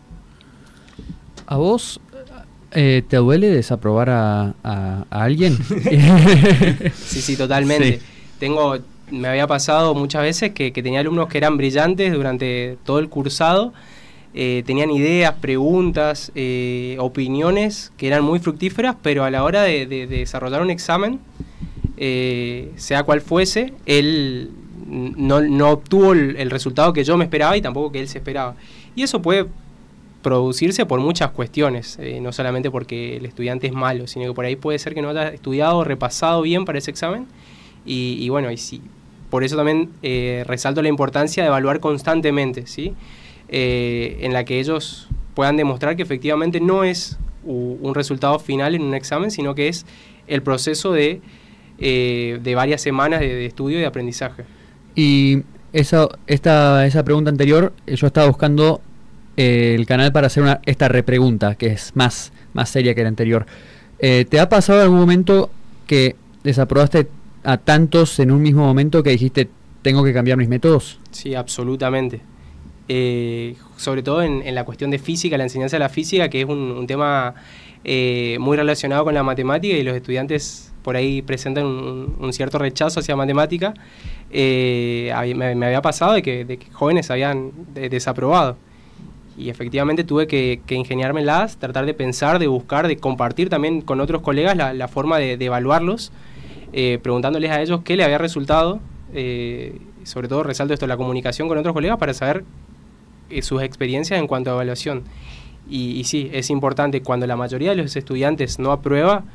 ¿A vos te duele desaprobar a alguien? Sí, totalmente. Sí. Me había pasado muchas veces que tenía alumnos que eran brillantes durante todo el cursado, tenían ideas, preguntas, opiniones que eran muy fructíferas, pero a la hora de desarrollar un examen, sea cual fuese, él no obtuvo el resultado que yo me esperaba y tampoco que él se esperaba. Y eso puede producirse por muchas cuestiones, no solamente porque el estudiante es malo, sino que por ahí puede ser que no haya estudiado o repasado bien para ese examen. Y bueno, y sí, por eso también resalto la importancia de evaluar constantemente, ¿sí? En la que ellos puedan demostrar que efectivamente no es un resultado final en un examen, sino que es el proceso de varias semanas de estudio y de aprendizaje. Y esa pregunta anterior, yo estaba buscando el canal para hacer esta repregunta, que es más seria que la anterior. ¿Te ha pasado en algún momento que desaprobaste a tantos en un mismo momento que dijiste, tengo que cambiar mis métodos? Sí, absolutamente. Sobre todo en la cuestión de física, la enseñanza de la física, que es un tema muy relacionado con la matemática, y los estudiantes por ahí presentan un cierto rechazo hacia matemática. Me había pasado de que jóvenes habían desaprobado. Y efectivamente tuve que ingeniármelas, tratar de pensar, de buscar, de compartir también con otros colegas la forma de evaluarlos, preguntándoles a ellos qué le había resultado, sobre todo resalto esto, la comunicación con otros colegas para saber sus experiencias en cuanto a evaluación. Y sí, es importante, cuando la mayoría de los estudiantes no aprueba,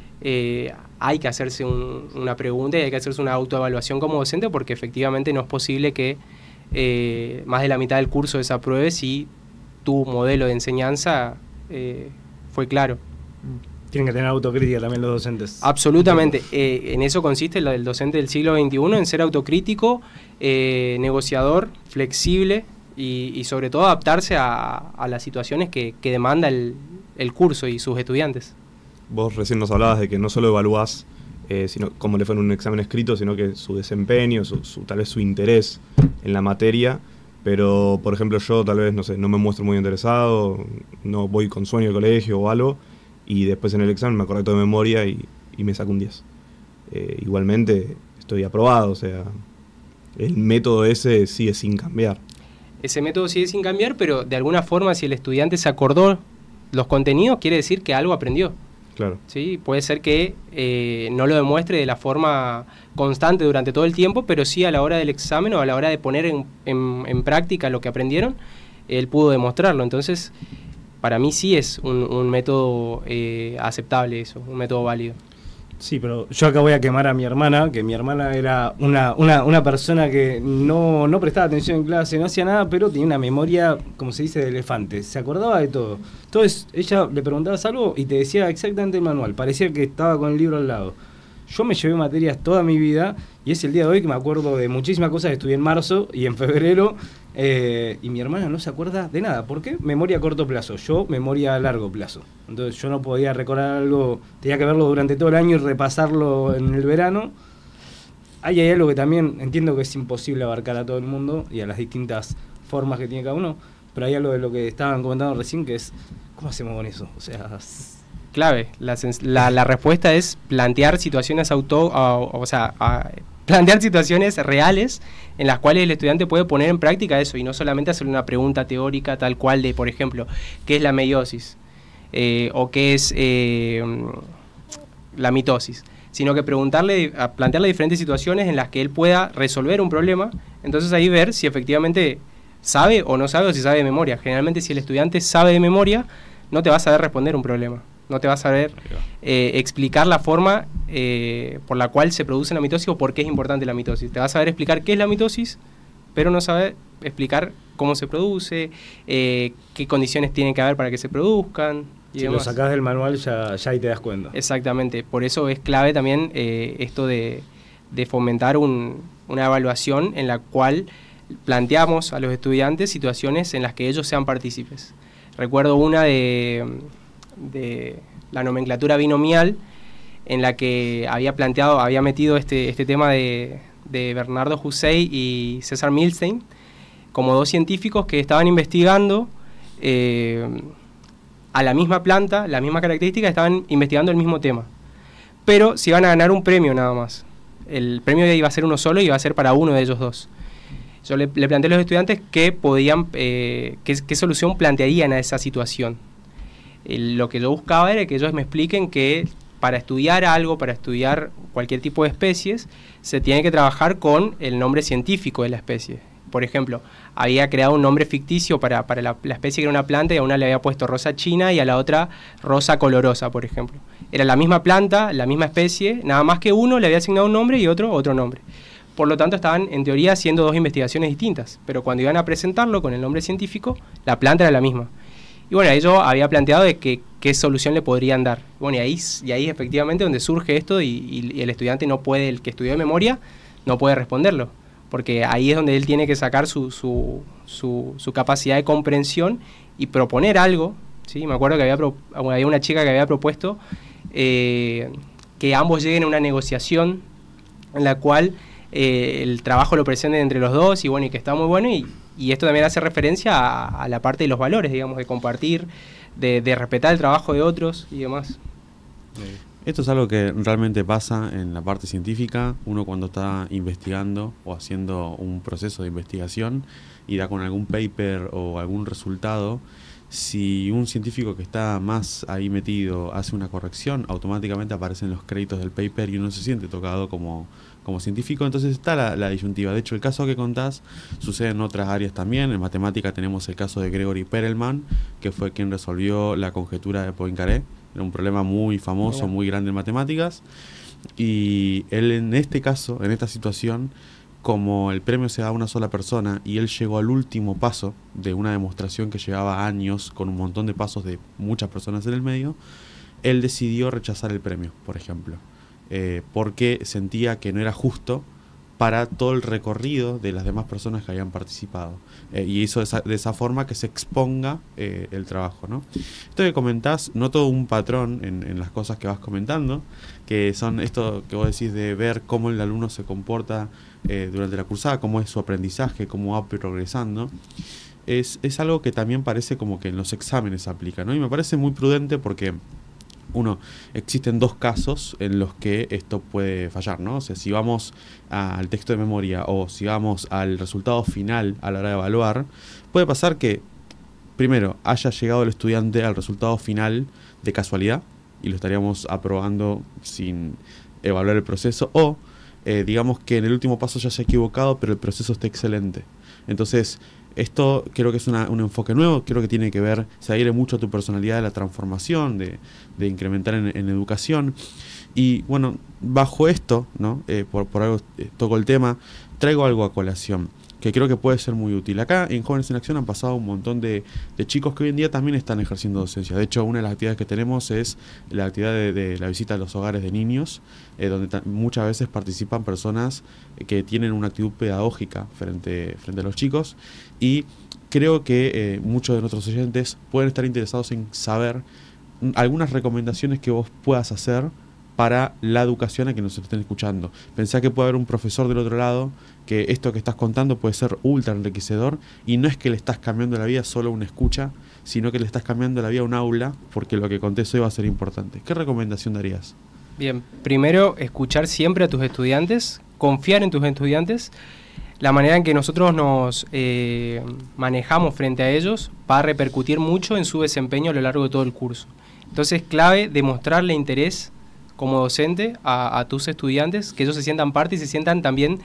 hay que hacerse una pregunta y hay que hacerse una autoevaluación como docente, porque efectivamente no es posible que más de la mitad del curso desapruebe si tu modelo de enseñanza fue claro. Tienen que tener autocrítica también los docentes. Absolutamente. En eso consiste el docente del siglo XXI, en ser autocrítico, negociador, flexible y sobre todo adaptarse a las situaciones que demanda el curso y sus estudiantes. Vos recién nos hablabas de que no solo evaluás sino cómo le fue en un examen escrito, sino que su desempeño, tal vez su interés en la materia. Pero, por ejemplo, yo tal vez, no sé, no me muestro muy interesado, no voy con sueño al colegio o algo, y después en el examen me correcto de memoria y me saco un 10. Igualmente estoy aprobado, o sea, el método ese sigue sin cambiar. Ese método sigue sin cambiar, pero de alguna forma si el estudiante se acordó los contenidos, quiere decir que algo aprendió. Claro. ¿Sí? Puede ser que no lo demuestre de la forma constante durante todo el tiempo, pero sí a la hora del examen o a la hora de poner en práctica lo que aprendieron, él pudo demostrarlo. Entonces, para mí sí es un método aceptable eso, un método válido. Sí, pero yo acá voy a quemar a mi hermana, que mi hermana era una persona que no prestaba atención en clase, no hacía nada, pero tenía una memoria, como se dice, de elefante. Se acordaba de todo. Entonces, ella le preguntabas algo y te decía exactamente el manual. Parecía que estaba con el libro al lado. Yo me llevé materias toda mi vida y es el día de hoy que me acuerdo de muchísimas cosas que estudié en marzo y en febrero, y mi hermana no se acuerda de nada. ¿Por qué? Memoria a corto plazo, yo memoria a largo plazo. Entonces yo no podía recordar algo, tenía que verlo durante todo el año y repasarlo en el verano. Hay algo que también entiendo que es imposible abarcar a todo el mundo y a las distintas formas que tiene cada uno, pero hay algo de lo que estaban comentando recién que es, ¿cómo hacemos con eso? O sea... Clave, la respuesta es plantear situaciones plantear situaciones reales en las cuales el estudiante puede poner en práctica eso y no solamente hacerle una pregunta teórica tal cual de, por ejemplo, ¿qué es la meiosis? O qué es la mitosis, sino que plantearle diferentes situaciones en las que él pueda resolver un problema. Entonces ahí ver si efectivamente sabe o no sabe, o si sabe de memoria. Generalmente si el estudiante sabe de memoria, no te va a saber responder un problema. No te va a saber explicar la forma por la cual se produce la mitosis o por qué es importante la mitosis. Te va a saber explicar qué es la mitosis, pero no sabe explicar cómo se produce, qué condiciones tienen que haber para que se produzcan. Y si demás. lo sacás del manual ya ahí te das cuenta. Exactamente, por eso es clave también esto de fomentar una evaluación en la cual planteamos a los estudiantes situaciones en las que ellos sean partícipes. Recuerdo una de la nomenclatura binomial, en la que había metido este tema de Bernardo Hussey y César Milstein como dos científicos que estaban investigando a la misma planta, la misma característica, estaban investigando el mismo tema, pero se iban a ganar un premio nada más. El premio iba a ser uno solo y iba a ser para uno de ellos dos. Yo le planteé a los estudiantes qué solución plantearían a esa situación. Lo que yo buscaba era que ellos me expliquen que para estudiar algo, para estudiar cualquier tipo de especies, se tiene que trabajar con el nombre científico de la especie. Por ejemplo, había creado un nombre ficticio para la especie que era una planta y a una le había puesto rosa china y a la otra rosa colorosa, por ejemplo. Era la misma planta, la misma especie, nada más que uno le había asignado un nombre y otro nombre. Por lo tanto, estaban en teoría haciendo dos investigaciones distintas, pero cuando iban a presentarlo con el nombre científico, la planta era la misma. Y bueno, ahí yo había planteado de qué solución le podrían dar. Bueno, y ahí efectivamente donde surge esto y el estudiante no puede, el que estudió de memoria, no puede responderlo, porque ahí es donde él tiene que sacar su capacidad de comprensión y proponer algo, ¿sí? Me acuerdo que había una chica que había propuesto que ambos lleguen a una negociación en la cual el trabajo lo presenten entre los dos y bueno, y que está muy bueno y esto también hace referencia a la parte de los valores, digamos, de compartir, de respetar el trabajo de otros y demás. Esto es algo que realmente pasa en la parte científica. Uno cuando está investigando o haciendo un proceso de investigación y da con algún paper o algún resultado, si un científico que está más ahí metido hace una corrección, automáticamente aparecen los créditos del paper y uno se siente tocado como como científico, entonces está la disyuntiva. De hecho, el caso que contás sucede en otras áreas también. En matemática tenemos el caso de Gregory Perelman, que fue quien resolvió la conjetura de Poincaré. Era un problema muy famoso, muy grande en matemáticas. Y él en este caso, en esta situación, como el premio se da a una sola persona y él llegó al último paso de una demostración que llevaba años con un montón de pasos de muchas personas en el medio, él decidió rechazar el premio, por ejemplo, porque sentía que no era justo para todo el recorrido de las demás personas que habían participado, y hizo de esa forma que se exponga el trabajo, ¿no? Esto que comentás, noto un patrón en las cosas que vas comentando, que son esto que vos decís de ver cómo el alumno se comporta durante la cursada, cómo es su aprendizaje, cómo va progresando. Es algo que también parece como que en los exámenes aplica, ¿no? Y me parece muy prudente porque existen dos casos en los que esto puede fallar, ¿no? O sea, si vamos al texto de memoria o si vamos al resultado final a la hora de evaluar, puede pasar que, primero, haya llegado el estudiante al resultado final de casualidad y lo estaríamos aprobando sin evaluar el proceso, o digamos que en el último paso ya se ha equivocado, pero el proceso está excelente. Entonces, esto creo que es un enfoque nuevo, creo que tiene que ver, se adhiere mucho a tu personalidad de la transformación, de incrementar en educación. Y bueno, bajo esto, ¿no? Por algo toco el tema, traigo algo a colación que creo que puede ser muy útil. Acá en Jóvenes en Acción han pasado un montón de chicos que hoy en día también están ejerciendo docencia. De hecho, una de las actividades que tenemos es la actividad de la visita a los hogares de niños, donde muchas veces participan personas que tienen una actitud pedagógica frente a los chicos, y creo que muchos de nuestros oyentes pueden estar interesados en saber algunas recomendaciones que vos puedas hacer para la educación a que nos estén escuchando. Pensá que puede haber un profesor del otro lado, que esto que estás contando puede ser ultra enriquecedor, y no es que le estás cambiando la vida solo a una escucha, sino que le estás cambiando la vida a un aula, porque lo que conté hoy va a ser importante. ¿Qué recomendación darías? Bien, primero, escuchar siempre a tus estudiantes, confiar en tus estudiantes. La manera en que nosotros nos manejamos frente a ellos va a repercutir mucho en su desempeño a lo largo de todo el curso. Entonces, clave demostrarle interés como docente a tus estudiantes, que ellos se sientan parte y se sientan también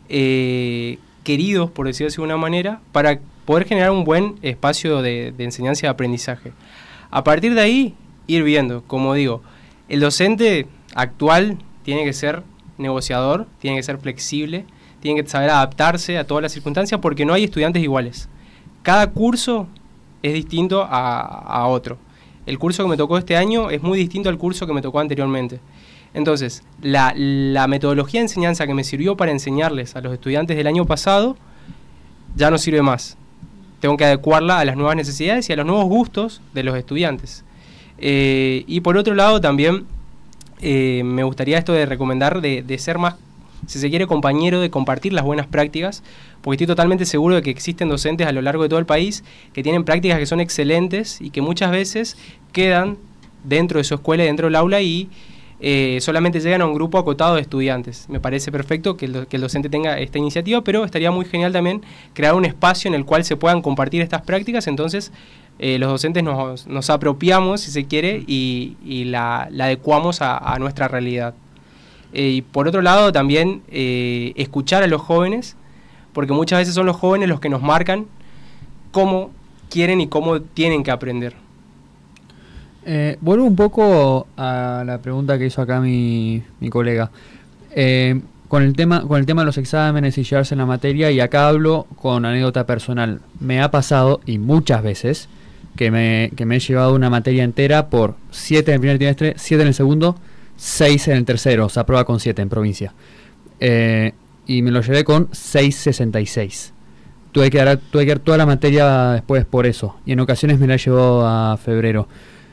queridos, por decirlo de alguna manera, para poder generar un buen espacio de enseñanza y aprendizaje. A partir de ahí, ir viendo, como digo, el docente actual tiene que ser negociador, tiene que ser flexible, tiene que saber adaptarse a todas las circunstancias, porque no hay estudiantes iguales. Cada curso es distinto a otro. El curso que me tocó este año es muy distinto al curso que me tocó anteriormente. Entonces, la metodología de enseñanza que me sirvió para enseñarles a los estudiantes del año pasado ya no sirve más. Tengo que adecuarla a las nuevas necesidades y a los nuevos gustos de los estudiantes. Y por otro lado también me gustaría esto de recomendar de ser más, si se quiere, compañero, de compartir las buenas prácticas, porque estoy totalmente seguro de que existen docentes a lo largo de todo el país que tienen prácticas que son excelentes y que muchas veces quedan dentro de su escuela y dentro del aula y solamente llegan a un grupo acotado de estudiantes. Me parece perfecto que el docente tenga esta iniciativa, pero estaría muy genial también crear un espacio en el cual se puedan compartir estas prácticas. Entonces los docentes nos apropiamos, si se quiere, y la adecuamos a nuestra realidad. Y por otro lado también escuchar a los jóvenes, porque muchas veces son los jóvenes los que nos marcan cómo quieren y cómo tienen que aprender. Vuelvo un poco a la pregunta que hizo acá mi colega. Con el tema de los exámenes y llevarse en la materia, y acá hablo con anécdota personal. Me ha pasado, y muchas veces, que me he llevado una materia entera por 7 en el primer trimestre, 7 en el segundo, 6 en el tercero, o sea, prueba con 7 en provincia. Y me lo llevé con 6.66. Tuve que dar toda la materia después por eso, y en ocasiones me la llevó a febrero.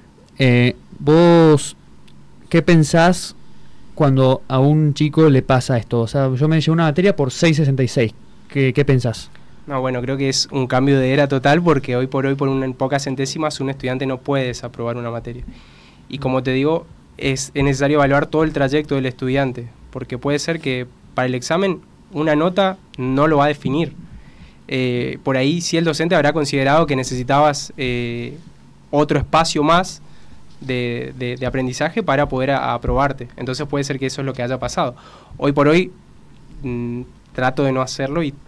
¿Vos qué pensás cuando a un chico le pasa esto? O sea, yo me llevé una materia por 6.66. ¿Qué pensás? No, bueno, creo que es un cambio de era total, porque hoy por pocas centésimas un estudiante no puede desaprobar una materia. Y como te digo, es necesario evaluar todo el trayecto del estudiante, porque puede ser que para el examen una nota no lo va a definir. Por ahí sí el docente habrá considerado que necesitabas otro espacio más de aprendizaje para poder aprobarte. Entonces puede ser que eso es lo que haya pasado. Hoy por hoy trato de no hacerlo y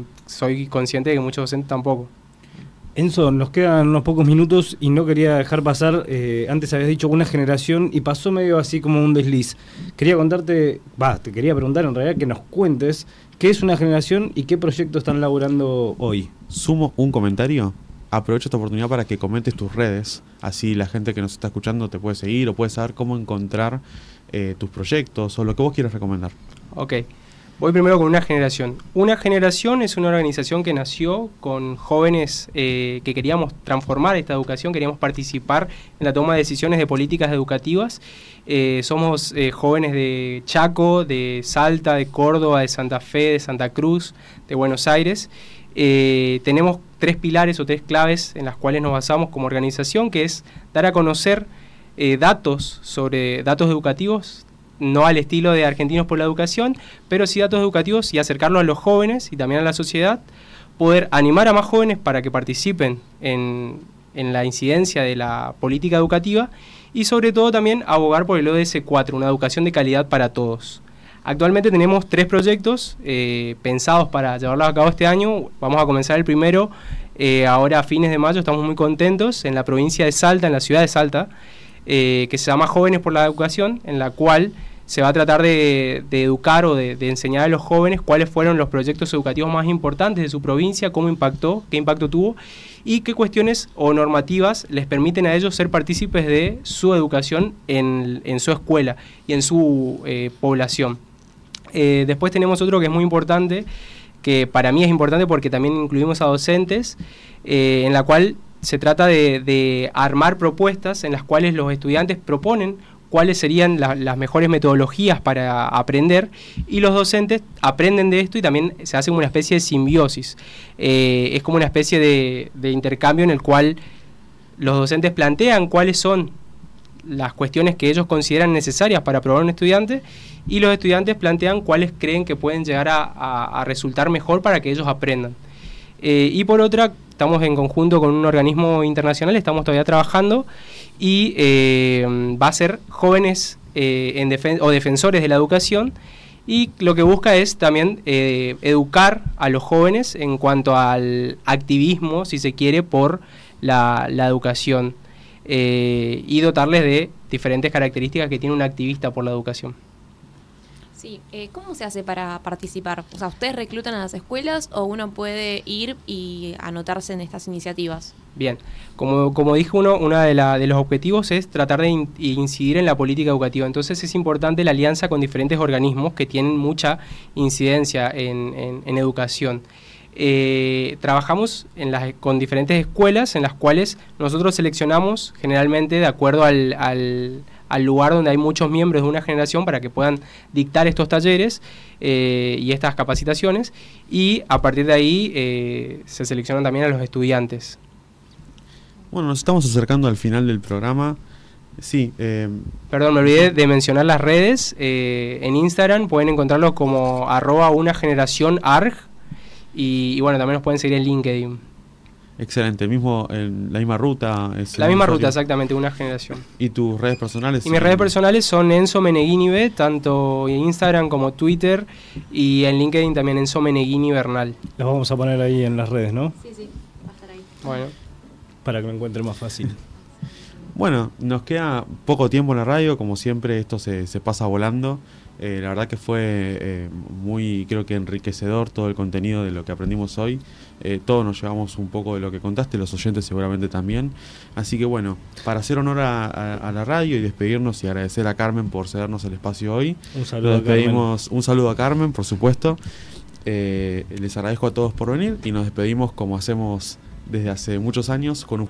soy consciente de que muchos docentes tampoco. Enzo, nos quedan unos pocos minutos y no quería dejar pasar, antes habías dicho una generación y pasó medio así como un desliz. Quería te quería preguntar en realidad que nos cuentes qué es una generación y qué proyectos están laburando hoy. Sumo un comentario. Aprovecho esta oportunidad para que comentes tus redes, así la gente que nos está escuchando te puede seguir o puede saber cómo encontrar tus proyectos o lo que vos quieras recomendar. Ok, voy primero con Una Generación. Una Generación es una organización que nació con jóvenes que queríamos transformar esta educación, queríamos participar en la toma de decisiones de políticas educativas. Somos jóvenes de Chaco, de Salta, de Córdoba, de Santa Fe, de Santa Cruz, de Buenos Aires. Tenemos 3 pilares o 3 claves en las cuales nos basamos como organización, que es dar a conocer datos educativos, no al estilo de Argentinos por la Educación, pero sí datos educativos y acercarlo a los jóvenes y también a la sociedad, poder animar a más jóvenes para que participen en la incidencia de la política educativa y sobre todo también abogar por el ODS 4, una educación de calidad para todos. Actualmente tenemos 3 proyectos pensados para llevarlos a cabo este año. Vamos a comenzar el primero ahora a fines de mayo, estamos muy contentos, en la provincia de Salta, en la ciudad de Salta, que se llama Jóvenes por la Educación, en la cual se va a tratar de educar o de enseñar a los jóvenes cuáles fueron los proyectos educativos más importantes de su provincia, cómo impactó, qué impacto tuvo y qué cuestiones o normativas les permiten a ellos ser partícipes de su educación en su escuela y en su población. Después tenemos otro que es muy importante, que para mí es importante porque también incluimos a docentes, en la cual se trata de armar propuestas en las cuales los estudiantes proponen cuáles serían las mejores metodologías para aprender y los docentes aprenden de esto y también se hace como una especie de simbiosis. Es como una especie de intercambio en el cual los docentes plantean cuáles son las cuestiones que ellos consideran necesarias para aprobar un estudiante y los estudiantes plantean cuáles creen que pueden llegar a resultar mejor para que ellos aprendan. Y por otra, estamos en conjunto con un organismo internacional, estamos todavía trabajando y va a ser jóvenes o defensores de la educación y lo que busca es también educar a los jóvenes en cuanto al activismo, si se quiere, por la educación. Y dotarles de diferentes características que tiene un activista por la educación. Sí, ¿cómo se hace para participar? O sea, ¿ustedes reclutan a las escuelas o uno puede ir y anotarse en estas iniciativas? Bien, como dijo uno de los objetivos es tratar de incidir en la política educativa. Entonces es importante la alianza con diferentes organismos que tienen mucha incidencia en educación. Trabajamos con diferentes escuelas en las cuales nosotros seleccionamos generalmente de acuerdo al lugar donde hay muchos miembros de una generación para que puedan dictar estos talleres y estas capacitaciones y a partir de ahí se seleccionan también a los estudiantes. Bueno, nos estamos acercando al final del programa. Sí. Perdón, me olvidé de mencionar las redes. En Instagram pueden encontrarlos como @unageneracionarg. Y bueno, también nos pueden seguir en LinkedIn. Excelente, la misma ruta. La misma ruta, exactamente, Una Generación. ¿Y tus redes personales? Y mis redes personales son Enzo Meneghini B, tanto en Instagram como Twitter, y en LinkedIn también Enzo Meneghini Bernal. Los vamos a poner ahí en las redes, ¿no? Sí, va a estar ahí. Bueno. Para que lo encuentre más fácil. Bueno, nos queda poco tiempo en la radio, como siempre esto se pasa volando. La verdad que fue muy, creo que enriquecedor todo el contenido de lo que aprendimos hoy. Todos nos llevamos un poco de lo que contaste, los oyentes seguramente también. Así que bueno, para hacer honor a la radio y despedirnos y agradecer a Carmen por cedernos el espacio hoy. Un saludo a Carmen. Un saludo a Carmen, por supuesto. Les agradezco a todos por venir y nos despedimos como hacemos desde hace muchos años con un...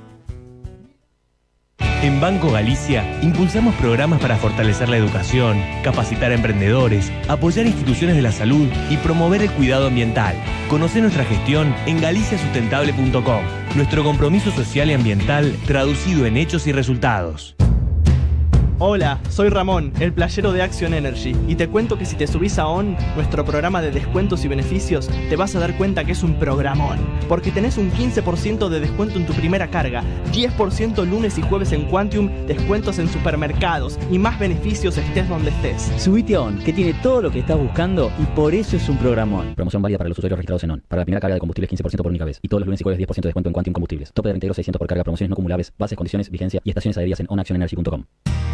En Banco Galicia impulsamos programas para fortalecer la educación, capacitar a emprendedores, apoyar instituciones de la salud y promover el cuidado ambiental. Conoce nuestra gestión en galiciasustentable.com. Nuestro compromiso social y ambiental traducido en hechos y resultados. Hola, soy Ramón, el playero de Action Energy, y te cuento que si te subís a ON, nuestro programa de descuentos y beneficios, te vas a dar cuenta que es un programón, porque tenés un 15% de descuento en tu primera carga, 10% lunes y jueves en Quantium, descuentos en supermercados y más beneficios estés donde estés. Subite a ON, que tiene todo lo que estás buscando y por eso es un programón. Promoción válida para los usuarios registrados en ON. Para la primera carga de combustibles 15% por única vez. Y todos los lunes y jueves 10% de descuento en Quantium Combustibles. Tope de reintegro 600 por carga, promociones no acumulables, bases, condiciones, vigencia y estaciones adheridas en onactionenergy.com.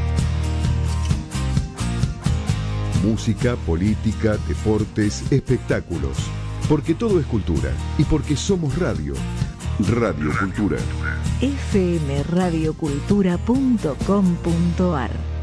Música, política, deportes, espectáculos. Porque todo es cultura. Y porque somos radio. Radio Cultura. fmradiocultura.com.ar